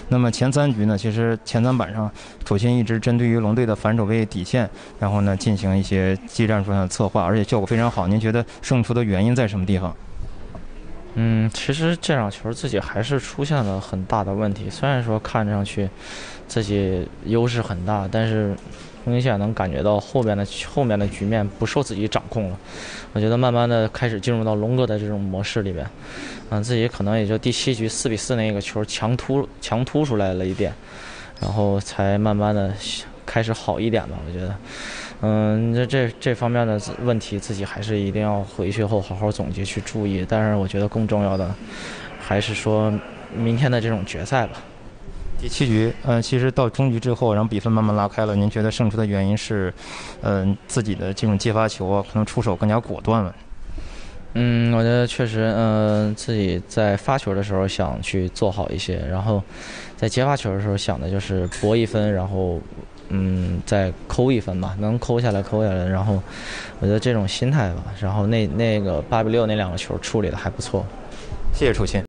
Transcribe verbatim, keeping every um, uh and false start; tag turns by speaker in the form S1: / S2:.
S1: 那么前三局呢，其实前三板上楚钦一直针对于龙队的反守备底线，然后呢进行一些技战术上的策划，而且效果非常好。您觉得胜出的原因在什么地方？
S2: 嗯，其实这场球自己还是出现了很大的问题。虽然说看上去自己优势很大，但是明显能感觉到后边的后面的局面不受自己掌控了。我觉得慢慢的开始进入到龙哥的这种模式里边，嗯，自己可能也就第七局四比四那个球强突强突出来了一点，然后才慢慢的开始好一点吧。我觉得。嗯，这这这方面的问题，自己还是一定要回去后好好总结去注意。但是我觉得更重要的，还是说明天的这种决赛吧。
S1: 第七局，嗯、呃，其实到中局之后，然后比分慢慢拉开了。您觉得胜出的原因是，嗯、呃，自己的这种接发球啊，可能出手更加果断了。
S2: 嗯，我觉得确实，嗯、呃，自己在发球的时候想去做好一些，然后在接发球的时候想的就是搏一分，然后。嗯，再抠一分吧，能抠下来抠下来，然后我觉得这种心态吧，然后那那个八比六那两个球处理的还不错。
S1: 谢谢楚钦。